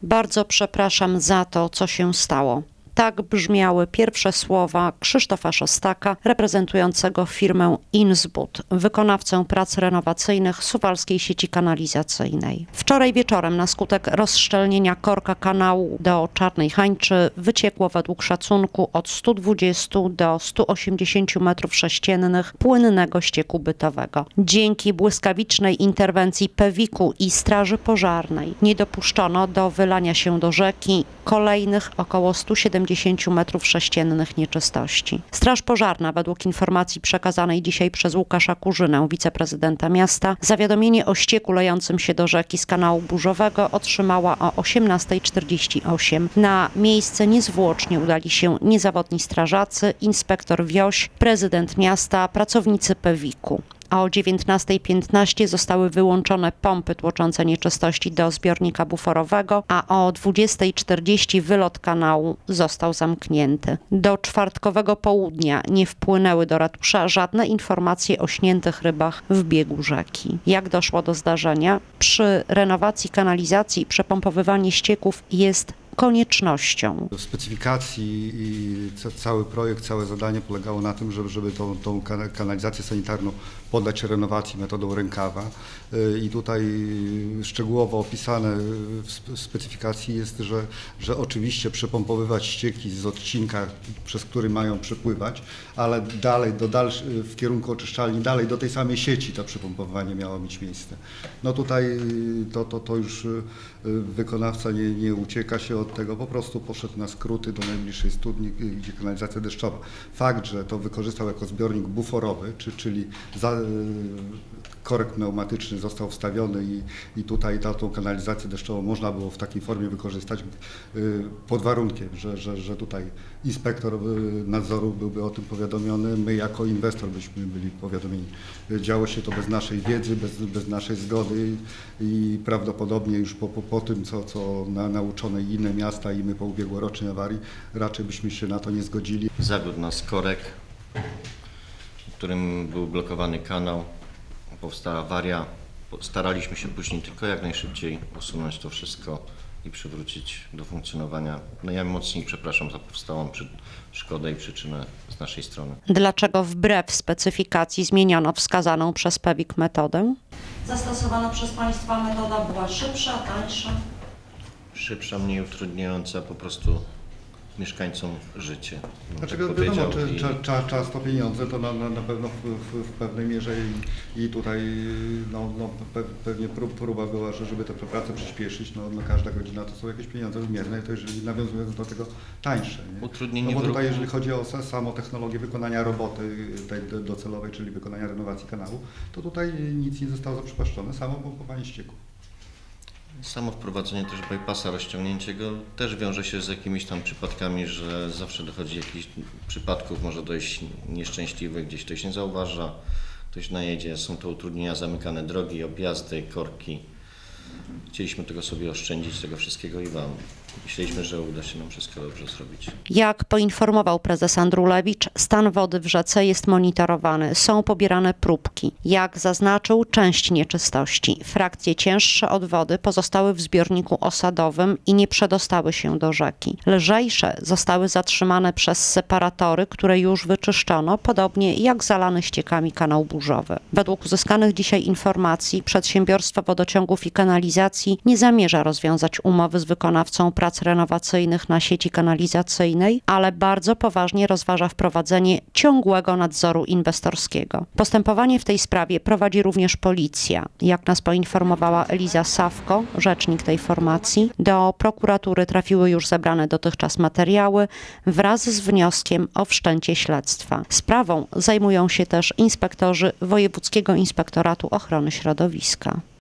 Bardzo przepraszam za to, co się stało. Tak brzmiały pierwsze słowa Krzysztofa Szostaka, reprezentującego firmę Inzbud, wykonawcę prac renowacyjnych Suwalskiej Sieci Kanalizacyjnej. Wczoraj wieczorem na skutek rozszczelnienia korka kanału do Czarnej Hańczy wyciekło według szacunku od 120 do 180 m3 płynnego ścieku bytowego. Dzięki błyskawicznej interwencji PEWiK-u i Straży Pożarnej nie dopuszczono do wylania się do rzeki kolejnych około 170 m3 nieczystości. Straż Pożarna, według informacji przekazanej dzisiaj przez Łukasza Kurzynę, wiceprezydenta miasta, zawiadomienie o ścieku lejącym się do rzeki z kanału burzowego otrzymała o 18:48. Na miejsce niezwłocznie udali się niezawodni strażacy, inspektor Wioś, prezydent miasta, pracownicy PEWiK-u. A o 19:15 zostały wyłączone pompy tłoczące nieczystości do zbiornika buforowego, a o 20:40 wylot kanału został zamknięty. Do czwartkowego południa nie wpłynęły do ratusza żadne informacje o śniętych rybach w biegu rzeki. Jak doszło do zdarzenia? Przy renowacji kanalizacji przepompowywanie ścieków jest koniecznością. W specyfikacji i cały projekt, całe zadanie polegało na tym, żeby tą kanalizację sanitarną poddać renowacji metodą rękawa. I tutaj szczegółowo opisane w specyfikacji jest, że oczywiście przepompowywać ścieki z odcinka, przez który mają przepływać, ale dalej w kierunku oczyszczalni, dalej do tej samej sieci to przepompowywanie miało mieć miejsce. No tutaj to już wykonawca nie ucieka się od tego, po prostu poszedł na skróty do najbliższej studni, gdzie kanalizacja deszczowa. Fakt, że to wykorzystał jako zbiornik buforowy, czyli korek pneumatyczny został wstawiony i tutaj tą kanalizację deszczową można było w takiej formie wykorzystać pod warunkiem, że tutaj inspektor nadzoru byłby o tym powiadomiony, my jako inwestor byśmy byli powiadomieni. Działo się to bez naszej wiedzy, bez naszej zgody i prawdopodobnie już po tym, co nauczone inne miasta i my po ubiegłorocznej awarii, raczej byśmy się na to nie zgodzili. Zawiódł nas korek, w którym był blokowany kanał. Powstała awaria. Staraliśmy się później tylko jak najszybciej usunąć to wszystko i przywrócić do funkcjonowania. No ja mocniej przepraszam za powstałą szkodę i przyczynę z naszej strony. Dlaczego wbrew specyfikacji zmieniono wskazaną przez PEWiK metodę? Zastosowana przez Państwa metoda była szybsza, tańsza? Szybsza, mniej utrudniająca po prostu mieszkańcom życie. Znaczy wiadomo, czas to pieniądze, to na pewno w pewnej mierze i tutaj pewnie próba była, żeby tę pracę przyspieszyć, każda godzina to są jakieś pieniądze wymierne, to jeżeli nawiązując do tego tańsze. Nie? Utrudnienie bo tutaj jeżeli chodzi o samą technologię wykonania roboty tej docelowej, czyli wykonania renowacji kanału, to tutaj nic nie zostało zaprzepaszczone, samo pompowanie ścieków. Samo wprowadzenie też bypassa, rozciągnięcie go też wiąże się z jakimiś tam przypadkami, że zawsze dochodzi do jakichś przypadków, może dojść nieszczęśliwych, gdzieś ktoś nie zauważa, ktoś najedzie, są to utrudnienia, zamykane drogi, objazdy, korki. Chcieliśmy tego sobie oszczędzić, tego wszystkiego i myśleliśmy, że uda się nam wszystko dobrze zrobić. Jak poinformował prezes Andrulewicz, stan wody w rzece jest monitorowany, są pobierane próbki. Jak zaznaczył, część nieczystości, frakcje cięższe od wody pozostały w zbiorniku osadowym i nie przedostały się do rzeki. Lżejsze zostały zatrzymane przez separatory, które już wyczyszczono, podobnie jak zalany ściekami kanał burzowy. Według uzyskanych dzisiaj informacji Przedsiębiorstwo Wodociągów i Kanalizacji nie zamierza rozwiązać umowy z wykonawcą prac renowacyjnych na sieci kanalizacyjnej, ale bardzo poważnie rozważa wprowadzenie ciągłego nadzoru inwestorskiego. Postępowanie w tej sprawie prowadzi również policja. Jak nas poinformowała Eliza Sawko, rzecznik tej formacji, do prokuratury trafiły już zebrane dotychczas materiały wraz z wnioskiem o wszczęcie śledztwa. Sprawą zajmują się też inspektorzy Wojewódzkiego Inspektoratu Ochrony Środowiska.